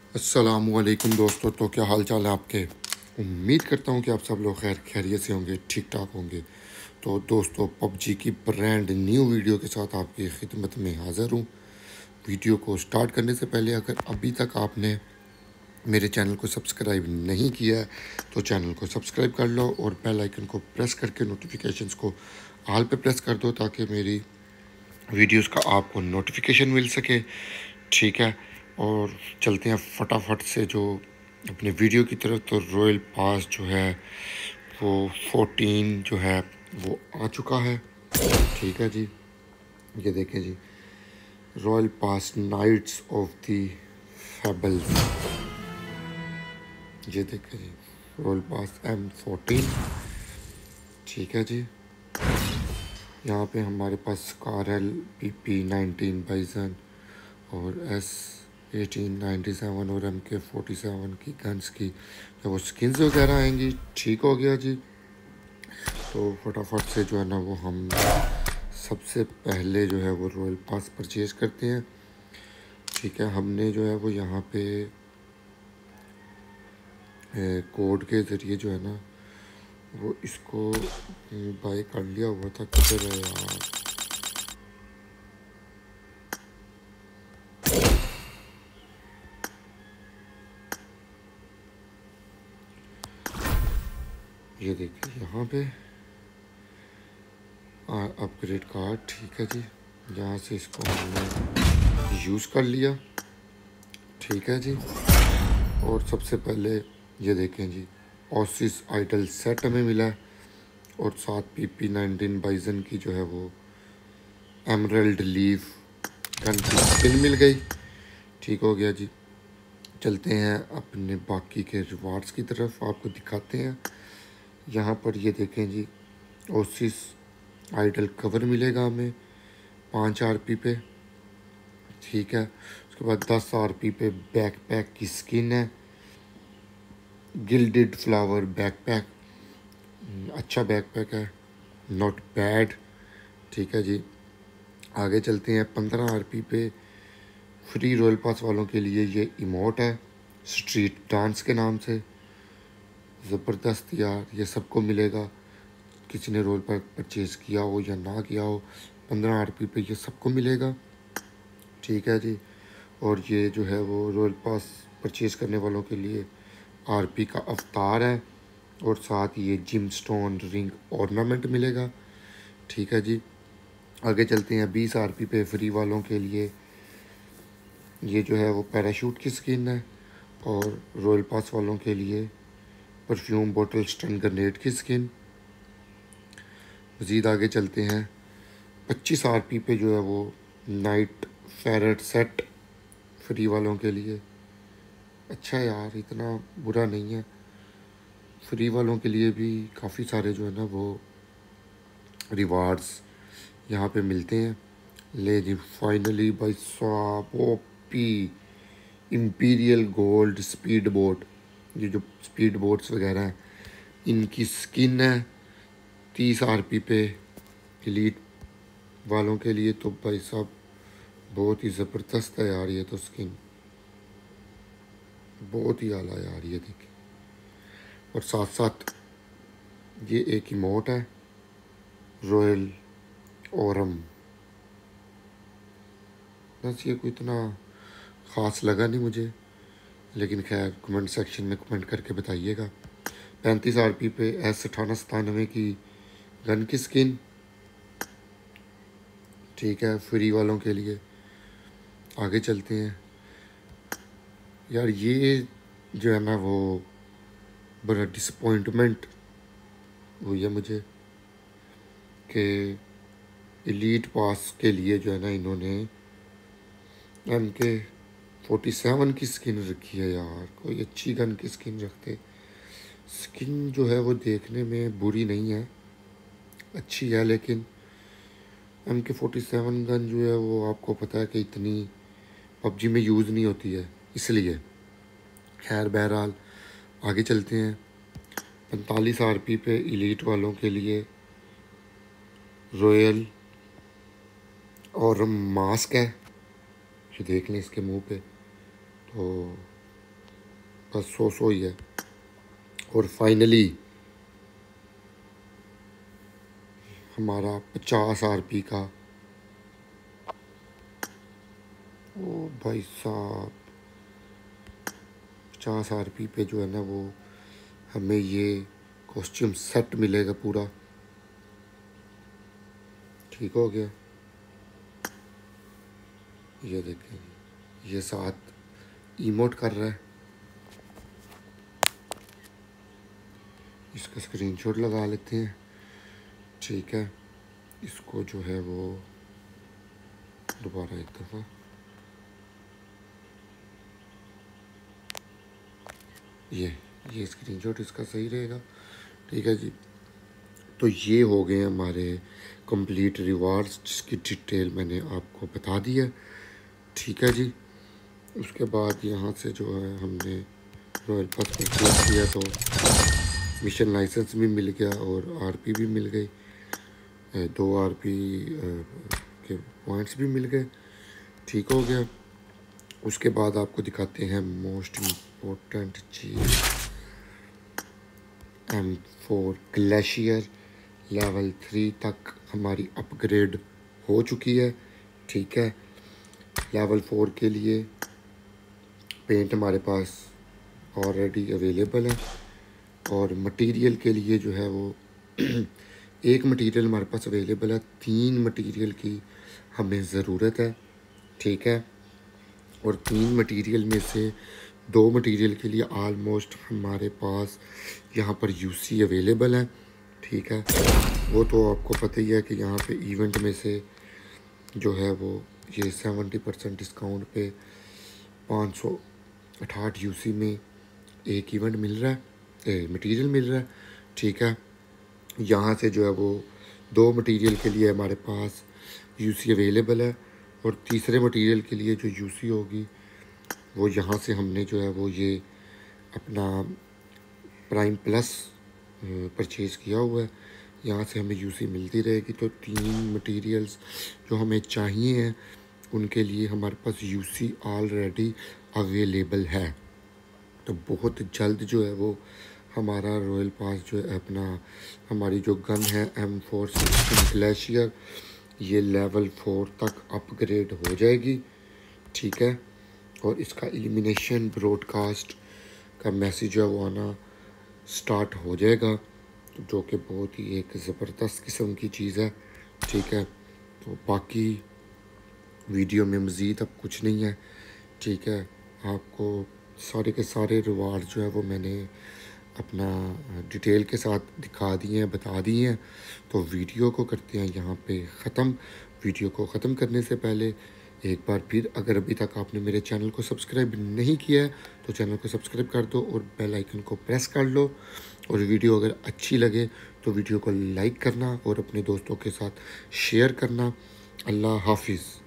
अस्सलामुअलैकुम दोस्तों। तो क्या हाल चाल है आपके। उम्मीद करता हूँ कि आप सब लोग खैर खैरियत से होंगे, ठीक ठाक होंगे। तो दोस्तों, पबजी की ब्रांड न्यू वीडियो के साथ आपकी खिदमत में हाज़िर हूँ। वीडियो को स्टार्ट करने से पहले अगर अभी तक आपने मेरे चैनल को सब्सक्राइब नहीं किया है तो चैनल को सब्सक्राइब कर लो और बेल आइकन को प्रेस करके नोटिफिकेशंस को ऑल पे प्रेस कर दो ताकि मेरी वीडियोस का आपको नोटिफिकेशन मिल सके। ठीक है, और चलते हैं फटाफट से जो अपने वीडियो की तरफ। तो रॉयल पास जो है वो 14 जो है वो आ चुका है। ठीक है जी, ये देखें जी, royal pass knights of the fables. ये देखें जी, रॉयल पास M14। ठीक है जी, यहाँ पे हमारे पास स्कारल PP19 बाइजन और S1897 और MK47 की गन्स की जब वो स्किन्स वगैरह आएंगी। ठीक हो गया जी। तो फटाफट से जो है ना वो हम सबसे पहले जो है वो रॉयल पास परचेज करते हैं। ठीक है, हमने जो है वो यहाँ पे कोड के ज़रिए जो है ना वो इसको बाय कर लिया हुआ था। किधर है यार, ये देखिए यहाँ पे अपग्रेड कार्ड। ठीक है जी, यहाँ से इसको हमने यूज़ कर लिया। ठीक है जी, और सबसे पहले ये देखें जी, ओसिस आइडल सेट हमें मिला है और साथ PP19 बाइजन की जो है वो एमरल्ड लीफ गन की स्किन मिल गई। ठीक हो गया जी। चलते हैं अपने बाकी के रिवार्ड्स की तरफ, आपको दिखाते हैं। यहाँ पर ये देखें जी, ओसिस आइडल कवर मिलेगा हमें 5 RP पे। ठीक है, उसके बाद 10 RP पे बैकपैक की स्किन है, गिल्डेड फ्लावर बैकपैक। अच्छा बैकपैक है, नॉट बैड। ठीक है जी, आगे चलते हैं। 15 RP पे फ्री रॉयल पास वालों के लिए ये इमोट है स्ट्रीट डांस के नाम से। ज़बरदस्त यार, ये सबको मिलेगा, किसी ने रॉयल पास परचेज़ किया हो या ना किया हो। 15 RP पे ये सबको मिलेगा। ठीक है जी, और ये जो है वो रॉयल पास परचेज़ करने वालों के लिए RP का अवतार है और साथ ये जिम स्टोन रिंग ऑर्नामेंट मिलेगा। ठीक है जी, आगे चलते हैं। 20 RP पे फ्री वालों के लिए ये जो है वो पैराशूट की स्किन है और रॉयल पास वालों के लिए परफ्यूम बोतल स्टन ग्रेनेड की स्किन। मज़ीद आगे चलते हैं। 25 RP पे जो है वो नाइट फेरट सेट फ्री वालों के लिए। अच्छा यार, इतना बुरा नहीं है। फ्री वालों के लिए भी काफ़ी सारे जो है ना वो रिवार्ड्स यहाँ पे मिलते हैं। ले जी, फाइनली भाई साहब, OP imperial gold speed boat. ये जो स्पीड बोट्स वगैरह हैं इनकी स्किन है 30 RP पे एलीट वालों के लिए। तो भाई साहब बहुत ही ज़बरदस्त है यार, ये तो स्किन बहुत ही आला यार, ये देखिए। और साथ साथ ये एक इमोट है रॉयल ओरम। बस ये कोई इतना ख़ास लगा नहीं मुझे, लेकिन खैर कमेंट सेक्शन में कमेंट करके बताइएगा। 35 RP पे S1897 की गन की स्किन। ठीक है, फ्री वालों के लिए। आगे चलते हैं यार। ये जो है ना वो बड़ा डिसपॉइंटमेंट हुई है मुझे कि एलीट पास के लिए जो है ना इन्होंने MK47 की स्किन रखी है यार। कोई अच्छी गन की स्किन रखते। स्किन जो है वो देखने में बुरी नहीं है, अच्छी है, लेकिन MK47 गन जो है वो आपको पता है कि इतनी पबजी में यूज़ नहीं होती है, इसलिए। खैर बहरहाल आगे चलते हैं। 45 RP पे एलीट वालों के लिए रॉयल और मास्क है, ये देख लें इसके मुंह पे। तो बस 100 ही है। और फाइनली हमारा 50 आरपी का, ओ भाई साहब, 50 आरपी पे जो है ना वो हमें ये कॉस्ट्यूम सेट मिलेगा पूरा। ठीक हो गया। ये देखें, ये साथ इमोट कर रहा है। इसका स्क्रीनशॉट लगा लेते हैं। ठीक है, इसको जो है वो दोबारा एक दफ़ा, ये स्क्रीनशॉट इसका सही रहेगा। ठीक है जी, तो ये हो गए हमारे कंप्लीट रिवार्ड्स, जिसकी डिटेल मैंने आपको बता दी है। ठीक है जी, उसके बाद यहाँ से जो है हमने रॉयल पास परचेज किया तो मिशन लाइसेंस भी मिल गया और आरपी भी मिल गई, 2 आरपी के पॉइंट्स भी मिल गए। ठीक हो गया। उसके बाद आपको दिखाते हैं मोस्ट इम्पोर्टेंट चीज़, M4 ग्लेशियर लेवल 3 तक हमारी अपग्रेड हो चुकी है। ठीक है, लेवल 4 के लिए पेंट हमारे पास ऑलरेडी अवेलेबल है और मटेरियल के लिए जो है वो एक मटेरियल हमारे पास अवेलेबल है, 3 मटेरियल की हमें ज़रूरत है। ठीक है, और 3 मटेरियल में से 2 मटेरियल के लिए आलमोस्ट हमारे पास यहाँ पर यूसी अवेलेबल है। ठीक है, वो तो आपको पता ही है कि यहाँ पे इवेंट में से जो है वो ये 70% डिस्काउंट पे 568 यूसी में एक इवेंट मिल रहा है, मटेरियल मिल रहा है। ठीक है, यहाँ से जो है वो 2 मटेरियल के लिए हमारे पास यूसी अवेलेबल है और तीसरे मटेरियल के लिए जो यूसी होगी वो यहाँ से हमने जो है वो ये अपना प्राइम प्लस परचेज़ किया हुआ है, यहाँ से हमें यूसी मिलती रहेगी। तो 3 मटेरियल्स जो हमें चाहिए हैं उनके लिए हमारे पास यूसी ऑलरेडी अवेलेबल है। तो बहुत जल्द जो है वो हमारा रॉयल पास जो है अपना, हमारी जो गन है M4 ग्लेशियर, ये लेवल 4 तक अपग्रेड हो जाएगी। ठीक है, और इसका एलिमिनेशन ब्रॉडकास्ट का मैसेज जो है वो आना स्टार्ट हो जाएगा, जो कि बहुत ही एक ज़बरदस्त किस्म की चीज़ है। ठीक है, तो बाकी वीडियो में मज़ीद अब कुछ नहीं है। ठीक है, आपको सारे के सारे रिवार्ड जो है वो मैंने अपना डिटेल के साथ दिखा दिए हैं, बता दिए हैं। तो वीडियो को करते हैं यहाँ पे ख़त्म। वीडियो को ख़त्म करने से पहले एक बार फिर, अगर अभी तक आपने मेरे चैनल को सब्सक्राइब नहीं किया है तो चैनल को सब्सक्राइब कर दो और बेल आइकन को प्रेस कर लो। और वीडियो अगर अच्छी लगे तो वीडियो को लाइक करना और अपने दोस्तों के साथ शेयर करना। अल्लाह हाफिज़।